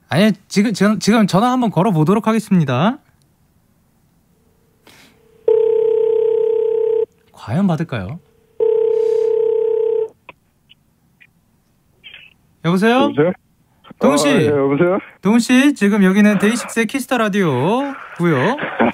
아니, 지금 전화 한번 걸어보도록 하겠습니다. 과연 받을까요? 여보세요? 여보세요? 동훈씨. 예, 여보세요? 동훈씨, 지금 여기는 데이식스의 키스터 라디오고요.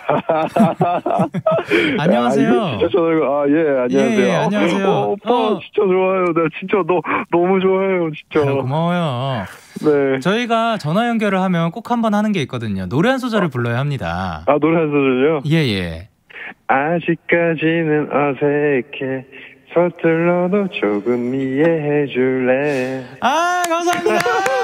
안녕하세요. 진짜 좋아요. 예, 안녕하세요. 예, 안녕하세요. 오빠, 진짜 좋아요. 나 진짜 너무 좋아요, 진짜. 고마워요. 네. 저희가 전화 연결을 하면 꼭 한번 하는 게 있거든요. 노래 한 소절을 불러야 합니다. 노래 한 소절요? 예. 아직까지는 어색해. 서툴러도 조금 이해해 줄래. 감사합니다.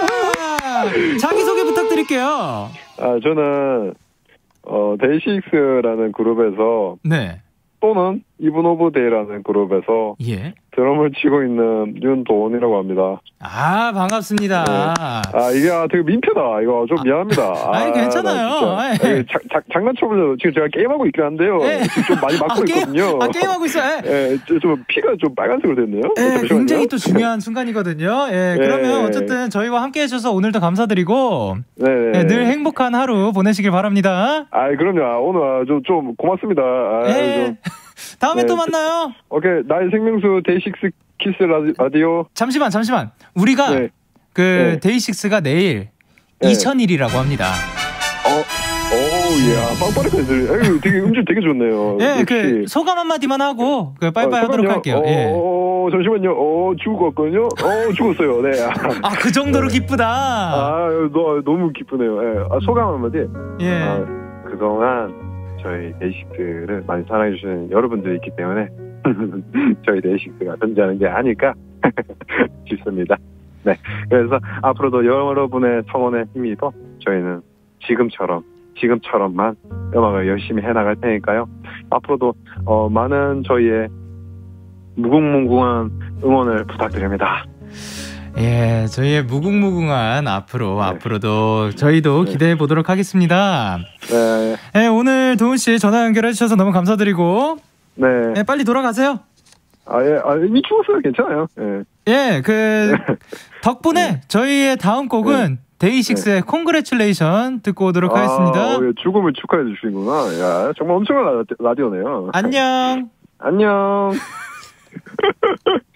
자기소개 부탁드릴게요. 저는 데이식스라는 그룹에서 네. 또는 이븐 오브 데이라는 그룹에서 예. 드럼을 치고 있는 윤도원이라고 합니다. 반갑습니다. 네. 이게 되게 민폐다. 이거 좀 미안합니다. 아니, 괜찮아요. 장난쳐보려고 지금 제가 게임하고 있긴 한데요. 지금 좀 많이 맞고 있거든요. 게임하고 있어요. 좀 피가 좀 빨간색으로 됐네요. 굉장히 또 중요한 순간이거든요. 그러면 어쨌든 저희와 함께 해주셔서 오늘도 감사드리고 늘 행복한 하루 보내시길 바랍니다. 그럼요. 오늘 좀 고맙습니다. 다음에 또 만나요. 오케이. 나의 생명수 데이식스 키스 라디오. 잠시만. 우리가 데이식스가 내일 2000일이라고 합니다. 빵빠르까지 들려. 되게 음질 되게 좋네요. 소감 한마디만 하고 빠이빠이 하도록 할게요. 잠시만요. 죽었거든요. 죽었어요. 네. 그 정도로 기쁘다. 너무 기쁘네요. 소감 한마디. 그동안 저희 데이식스를 많이 사랑해주시는 여러분들이 있기 때문에 저희 데이식스가 존재하는 게 아닐까 싶습니다. 네. 그래서 앞으로도 여러분의 성원에 힘입어 저희는 지금처럼만 음악을 열심히 해나갈 테니까요. 앞으로도 많은 무궁무궁한 응원을 부탁드립니다. 저희의 무궁무궁한 앞으로도 저희도 기대해 보도록 하겠습니다. 네, 오늘 도훈 씨 전화 연결해 주셔서 너무 감사드리고 빨리 돌아가세요. 이미 죽었어요. 괜찮아요. 덕분에 저희의 다음 곡은 데이식스의 Congratulation 듣고 오도록 하겠습니다. 죽음을 축하해 주시는구나. 정말 엄청난 라디오네요. 안녕.